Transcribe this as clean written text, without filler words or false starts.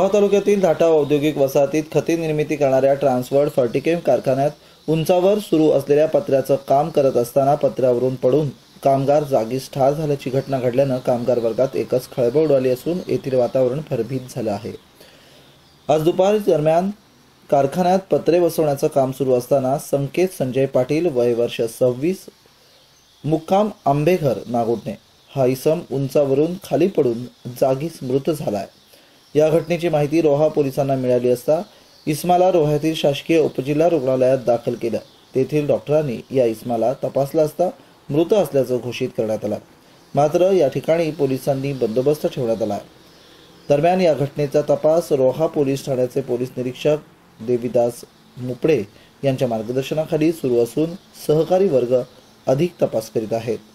रोहा तालुक्यातील धाटाव औद्योगिक वसाहतीत खते निर्मिती करणाऱ्या ट्रान्सवर्ल्ड फर्टिकेम कारखान्यात उंचावर सुरू असलेल्या पत्र्याचं काम करत असताना पत्र्यावरून पडून कामगार जागीच ठार झाल्याची घटना घडल्यानं कामगार वर्गात एकच खळबळ उडाली असून येथील वातावरण भयभीत झालं आहे। आज दुपारी दरम्यान कारखान्यात पत्रे बसवण्याचं काम सुरू असताना संकेत संजय पाटील वय वर्ष 26 मुक्काम आंबेघर नागोठणे हा इसम उंचावरून खाली पडून जागीच मृत झालाय। या घटनेची माहिती रोहा पोलिसांना मिळाली असता इस्माला रोह्यातील शासकीय उपजिल्हा रुग्णालयात दाखल केलं। तेथील डॉक्टरांनी या इस्माला तपासला असता मृत असल्याचं घोषित करण्यात आलं। मात्र या ठिकाणी पोलिसांनी बंदोबस्त ठेवण्यात आला। दरम्यान या घटनेचा तपास रोहा पोलीस ठाण्याचे पोलीस निरीक्षक देविदास मुपडे यांच्या मार्गदर्शनाखाली सुरू असून सहकारी वर्ग अधिक तपास करीत आहेत।